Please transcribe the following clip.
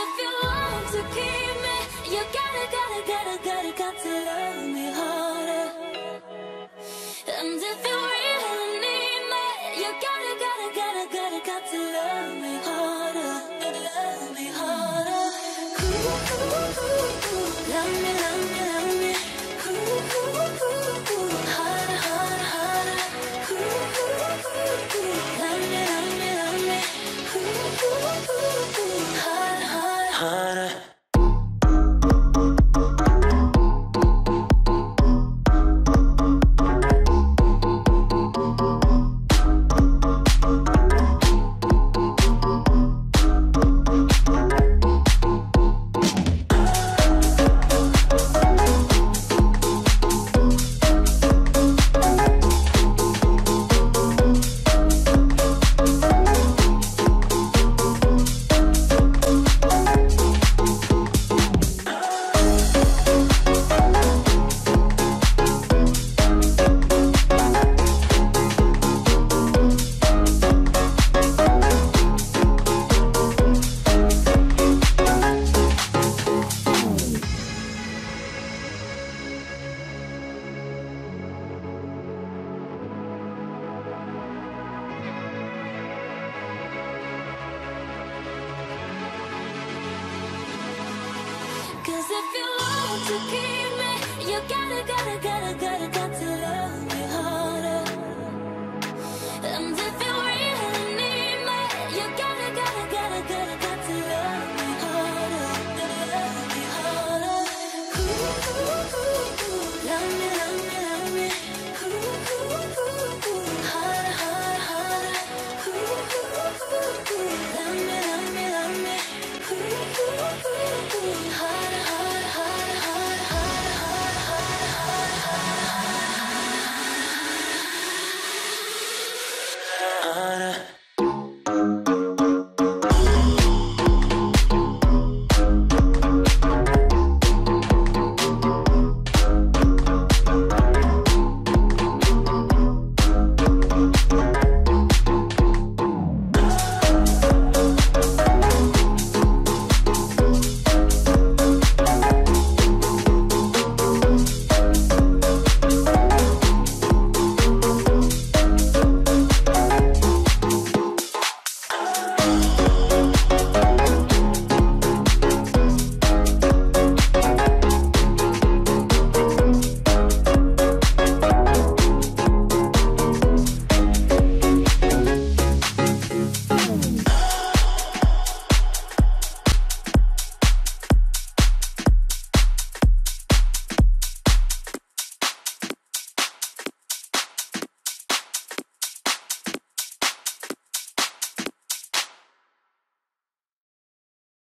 if you want to keep me, you got to love me harder. And if you really need me, you got to love me harder. Love me harder. Ooh, ooh, ooh, ooh. Love me, love me, love me. Ooh, ooh, ooh, ooh. Harder, harder, harder. Ooh, ooh, ooh, ooh. Love me, love me, love me. Ooh, ooh, ooh, ooh. Harder, harder, harder. Cause if you want to keep me, you got to love me.